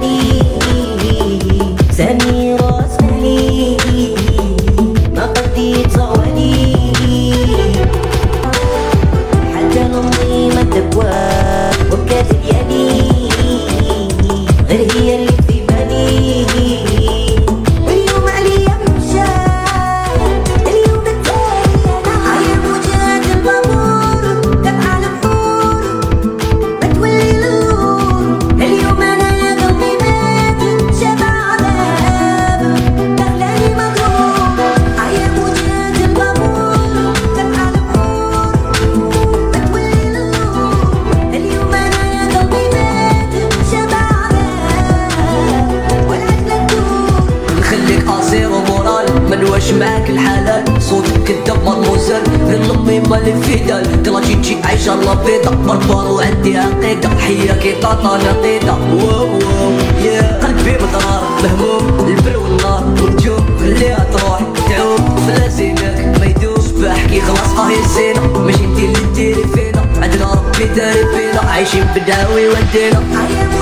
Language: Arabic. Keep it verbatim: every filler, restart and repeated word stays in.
بالي سميرة اسمحلي ما قديت صغوالي حتى نمضي ما تبواب وبكات ديالي غير هي اللي في بالي. اليوم عليا مشات اليوم التالي انا عاير موجات البابور تبع البحور ما تولي للور. اليوم انا قلبي مات شبع عذاب دخلاني مغرور عاير موجات البابور تبع البحور ما تولي للور. اليوم انا قلبي مات شبع عذاب والعجلة تدور. نخليك قصير ومورال منواش معاك الحلال صوتك كداب مضموزل للنظمي مالي فيدال تلاجي تجي عايشة لابيضة بربر وعندي عقيدة حية كي طاطا نقيدة واو واو يا قلبي مضرار مهموم البر والنار والنجوم خليها تروح تعوم فلازينك ما يدوش بحكي خلاص اه يا زينة ماشي انتي اللي ديري فينا عندنا ربي داري فينا عايشين بالدعوي ودينا.